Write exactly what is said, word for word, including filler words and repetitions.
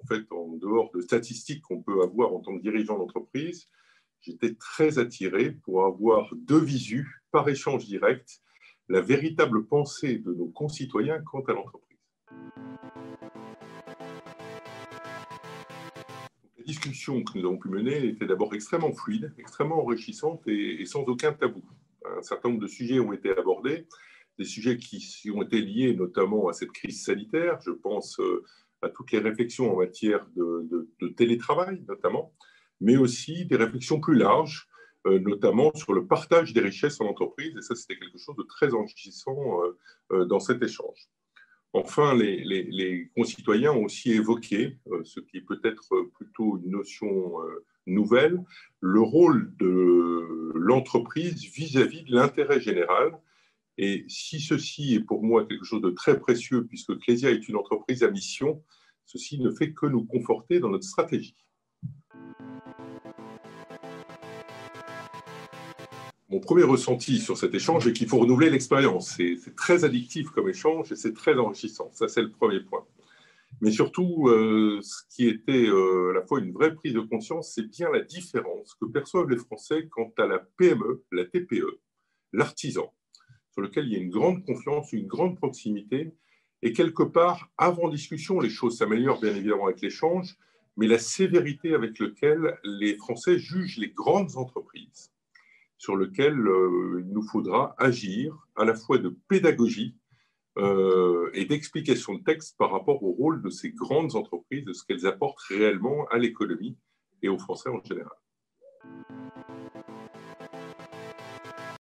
fait, en dehors de statistiques qu'on peut avoir en tant que dirigeant d'entreprise, j'étais très attiré pour avoir de visu, par échange direct, la véritable pensée de nos concitoyens quant à l'entreprise. La discussion que nous avons pu mener était d'abord extrêmement fluide, extrêmement enrichissante et, et sans aucun tabou. Un certain nombre de sujets ont été abordés, des sujets qui ont été liés notamment à cette crise sanitaire. Je pense à toutes les réflexions en matière de, de, de télétravail, notamment, mais aussi des réflexions plus larges, euh, notamment sur le partage des richesses en entreprise. Et ça, c'était quelque chose de très enrichissant euh, euh, dans cet échange. Enfin, les, les, les concitoyens ont aussi évoqué, euh, ce qui est peut-être plutôt une notion euh, nouvelle, le rôle de l'entreprise vis-à-vis de l'intérêt général. Et si ceci est pour moi quelque chose de très précieux, puisque Clésia est une entreprise à mission, ceci ne fait que nous conforter dans notre stratégie. Mon premier ressenti sur cet échange est qu'il faut renouveler l'expérience. C'est très addictif comme échange et c'est très enrichissant. Ça, c'est le premier point. Mais surtout, euh, ce qui était euh, à la fois une vraie prise de conscience, c'est bien la différence que perçoivent les Français quant à la P M E, la T P E, l'artisan, sur lequel il y a une grande confiance, une grande proximité. Et quelque part, avant discussion, les choses s'améliorent bien évidemment avec l'échange, mais la sévérité avec laquelle les Français jugent les grandes entreprises, sur lequel euh, il nous faudra agir à la fois de pédagogie euh, et d'explication de texte par rapport au rôle de ces grandes entreprises, de ce qu'elles apportent réellement à l'économie et aux Français en général.